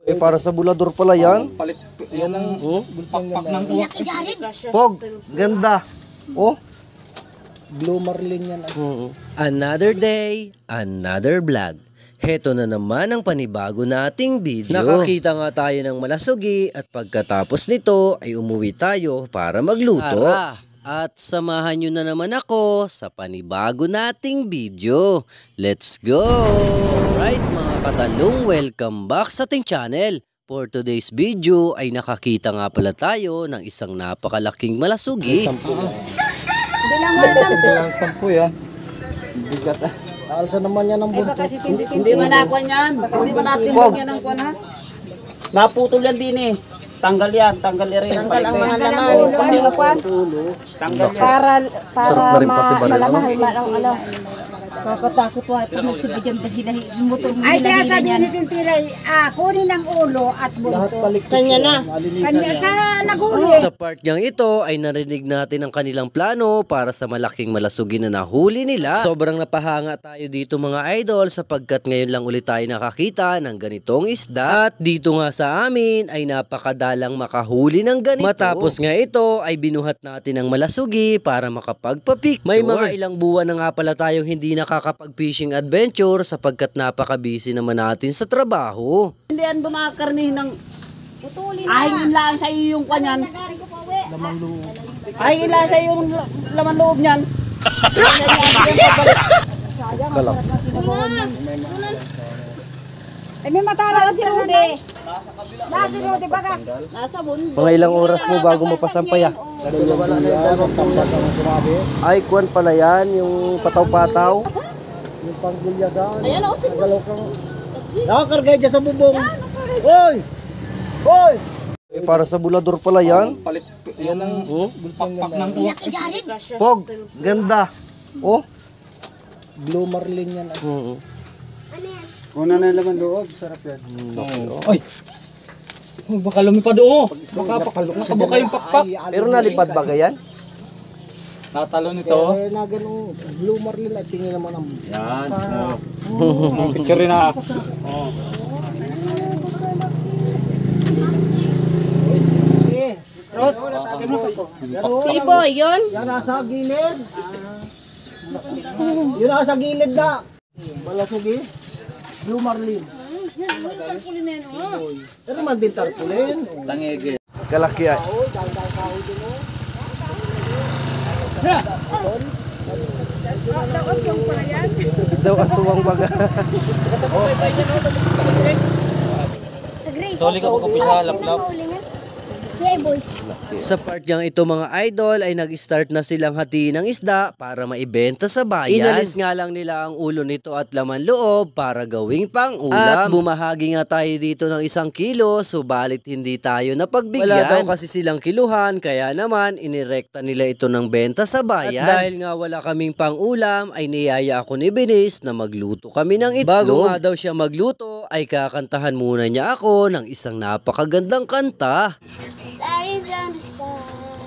Para sa bulador pala yan. Palit yan ang pakpak ng Pog, ganda. Oh. Blue Marlin yan. Another day, another vlog. Heto na naman ang panibago nating video. Nakakita nga tayo ng malasugi at pagkatapos nito ay umuwi tayo para magluto. At samahan nyo na naman ako sa panibago nating video. Let's go! Alright mga katalong, welcome back sa ating channel. For today's video ay nakakita nga pala tayo ng isang napakalaking malasugi. Bilang 10 yan. Bigat ah. Alsa naman yan ang buntot. Hindi manakwan yan. Hindi man natin yan ang kwan ha. Naputol yan din eh. Tanggal yan rin. Tanggal ang mga laman. Tanggal yan. Para malamahal ang ano. Kakatakot wa pag nagsibigyan dahil motor mo. Ay, kaya sabi ni Tintiray, kunin ang ulo at Lahat buntot. balik. Kanya na. Kanya sa nagulo. Sa part niyang ito ay narinig natin ang kanilang plano para sa malaking malasugi na nahuli nila. Sobrang napahanga tayo dito mga idol sapagkat ngayon lang ulit tayo nakakita ng ganitong isda. At dito nga sa amin ay napakadalang makahuli ng ganito. Matapos nga ito ay binuhat natin ang malasugi para makapagpa-picture. May mga ilang buwan na nga pala tayong hindi nakakapag-fishing adventure sapagkat napaka-busy naman natin sa trabaho. Hindi yan bumakarni ng ahingin lang sa iyo yung kwan yan. Ahingin lang sa iyo yung laman loob niyan. Kalap. Ay, may matala si Rudy. Si Rudy, baka. Nasa bundo. Mga ilang oras mo bago mapasampay ah. Ay, kwan pala yan. Yung pataw-pataw. Yung panggulya sa ano. Ayan o, sige. Nagalaw kang... Nakakargay dyan sa bubong. Hoy! Hoy! Para sa bulador pala yan. Palit yan ang pakpak ng Pog, ganda. Oh. Blue Marlin yan. Una na laman loob, sarap yan. Ay! Baka lumipad o. Baka nakabuka yung pakpak. Pero nalipad ba yan? Natalo nito. Eh, na ganun. Blue Marlin at tingin naman ang... Yan. Picture rin na. Ross! Si Boy, yun. Yan nasa gilid. Yun nasa gilid na. Malasugi. Blue Marlin. Pero man din tarpulin. Kalaki ay. Daw aswang baga. Soli ka magkapisa, laplap. Sa part niyang ito mga idol ay nag-start na silang hatiin ng isda para maibenta sa bayan. Inalis nga lang nila ang ulo nito at laman loob para gawing pang-ulam. At bumahagi nga tayo dito ng 1 kilo subalit hindi tayo napagbigyan. Wala daw kasi silang kiluhan kaya naman inirekta nila ito ng benta sa bayan. At dahil nga wala kaming pang-ulam ay niyaya ako ni Binis na magluto kami ng itlog. Bago nga daw siya magluto ay kakantahan muna niya ako ng isang napakagandang kanta. Stars on the sky,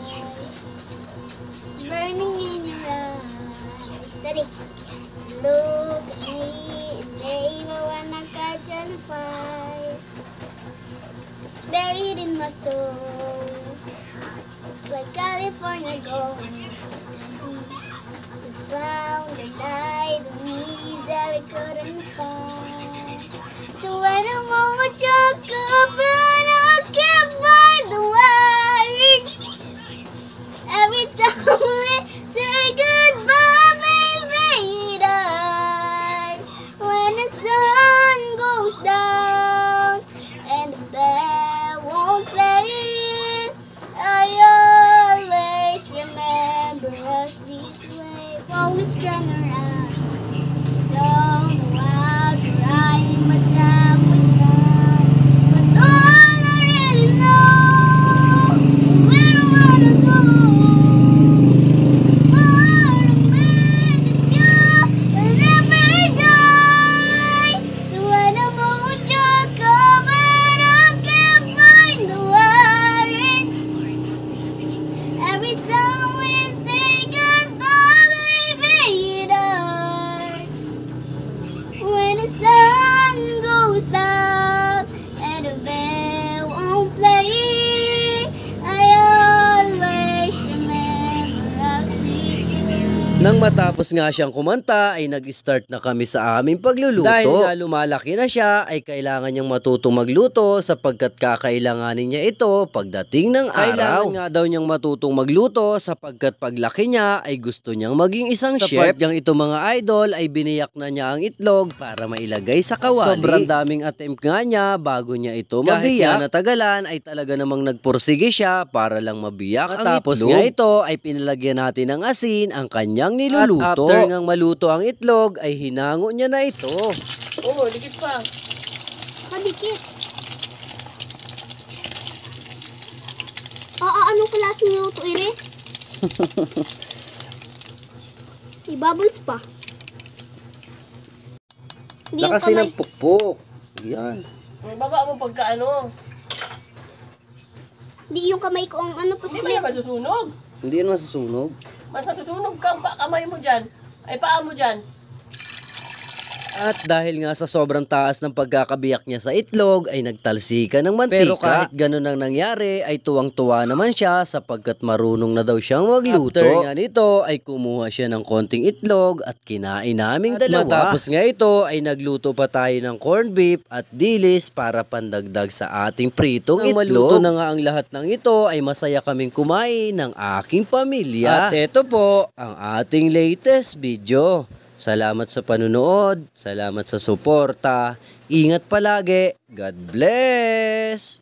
burning in your eyes. Steady. Look at me, babe, I wanna catch on fire. It's buried in my soul, like California gold. We found a light in me that I couldn't find. So when I'm all just covered, I can't find the words. Every time we say goodbye, baby, it hurts. When the sun goes down and the bell won't play, I always remember us this way. Always turn around. Don't know how to ride, but I'm with God. Nang matapos nga siyang kumanta ay nag-start na kami sa aming pagluluto. Dahil nga lumalaki na siya ay kailangan niyang matutong magluto sapagkat kakailanganin niya ito pagdating ng araw. Kailangan nga daw niyang matutong magluto sapagkat paglaki niya ay gusto niyang maging isang chef. Sa part niyang ito mga idol ay biniyak na niya ang itlog para mailagay sa kawali. Sobrang daming attempt nga niya bago niya ito mabiyak. Kahit nga natagalan ay talaga namang nagpursige siya para lang mabiyak ang tapos itlog. Nga ito ay pinalagyan natin ng asin ang kanyang niluluto. At after ngang maluto ang itlog ay hinango niya na ito. Oo, dikit pa. Kadikit. Anong klaseng luto ire? Ibabbles pa. Hindi yung Lakasin kamay. ng pukpok. Yan. Baba mo pagkaano. Hindi yung kamay ko ang ano pa Hindi ba yan masusunog? Hindi yan masusunog. Masusunog ka kamay mo dyan. Ay paa mo dyan. At dahil nga sa sobrang taas ng pagkakabiyak niya sa itlog ay nagtalsika ng mantika. Pero kahit ganun ang nangyari ay tuwang-tuwa naman siya sapagkat marunong na daw siyang magluto. After nga nito ay kumuha siya ng konting itlog at kinain naming dalawa. Matapos nga ito ay nagluto pa tayo ng corned beef at dilis para pandagdag sa ating pritong itlog. Maluto na nga ang lahat ng ito ay masaya kaming kumain ng aking pamilya. At ito po ang ating latest video. Salamat sa panunood, salamat sa suporta, ingat palagi, God bless!